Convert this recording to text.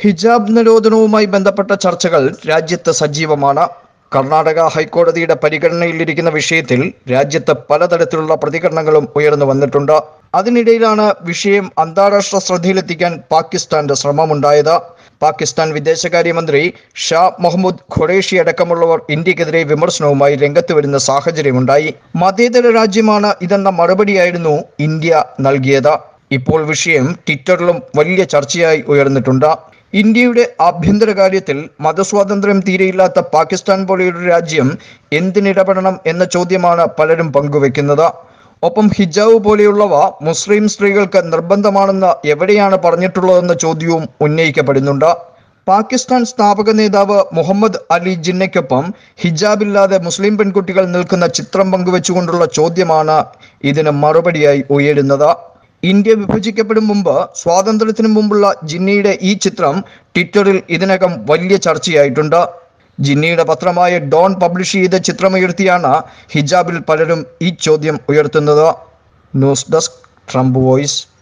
ഹിജാബ് നിരോധനവുമായി ബന്ധപ്പെട്ട ചർച്ചകൾ രാജ്യത്ത് സജീവമാണ്. കർണാടക ഹൈക്കോടതിയുടെ പരിഗണനയിലിരിക്കുന്ന വിഷയത്തിൽ രാജ്യത്ത് പലതരത്തിലുള്ള പ്രതികരണങ്ങളും ഉയർന്നു വന്നിട്ടുണ്ട്. അതിനിടയിലാണ് വിഷയം അന്താരാഷ്ട്ര ശ്രദ്ധയിലെത്തിക്കാൻ പാകിസ്ഥാന്റെ ശ്രമമുണ്ടായത്. പാകിസ്ഥാൻ വിദേശകാര്യമന്ത്രി ഷാ മുഹമ്മദ് ഖുറേഷി അടക്കമുള്ളവർ ഇന്ത്യക്കെതിരെ വിമർശനവുമായി രംഗത്ത് വരുന്ന സാഹചര്യമുണ്ടായി. മതേതര രാജ്യമാണ് ഇതെന്ന മറുപടിയായിരുന്നു ഇന്ത്യ നൽകിയത്. ഇപ്പോൾ വിഷയം ട്വിറ്ററിലും വലിയ ചർച്ചയായി ഉയർന്നിട്ടുണ്ട്. ഇന്ത്യയുടെ ആഭ്യന്തര കാര്യത്തിൽ മതസ്വാതന്ത്ര്യം തീരെയില്ലാത്ത പാകിസ്ഥാൻ പോലെയൊരു രാജ്യം എന്തിനിടപെടണം എന്ന ചോദ്യമാണ് പലരും പങ്കുവെക്കുന്നത്. ഒപ്പം ഹിജാബ് പോലെയുള്ളവ മുസ്ലിം സ്ത്രീകൾക്ക് നിർബന്ധമാണെന്ന് എവിടെയാണ് പറഞ്ഞിട്ടുള്ളതെന്ന ചോദ്യവും ഉന്നയിക്കപ്പെടുന്നുണ്ട്. പാകിസ്ഥാൻ സ്ഥാപക നേതാവ് മുഹമ്മദ് അലി ജിന്നയ്ക്കൊപ്പം ഹിജാബില്ലാതെ മുസ്ലിം പെൺകുട്ടികൾ നിൽക്കുന്ന ചിത്രം പങ്കുവെച്ചുകൊണ്ടുള്ള ചോദ്യമാണ് ഇതിന് മറുപടിയായി ഉയരുന്നത്. ഇന്ത്യ വിഭജിക്കപ്പെടും മുമ്പ് സ്വാതന്ത്ര്യത്തിനു മുമ്പുള്ള ജിന്നയുടെ ഈ ചിത്രം ട്വിറ്ററിൽ ഇതിനകം വലിയ ചർച്ചയായിട്ടുണ്ട്. ജിന്നയുടെ പത്രമായ ഡോൺ പബ്ലിഷ് ചെയ്ത ചിത്രമുയർത്തിയാണ് ഹിജാബിൽ പലരും ഈ ചോദ്യം ഉയർത്തുന്നത്. News desk Trump voice.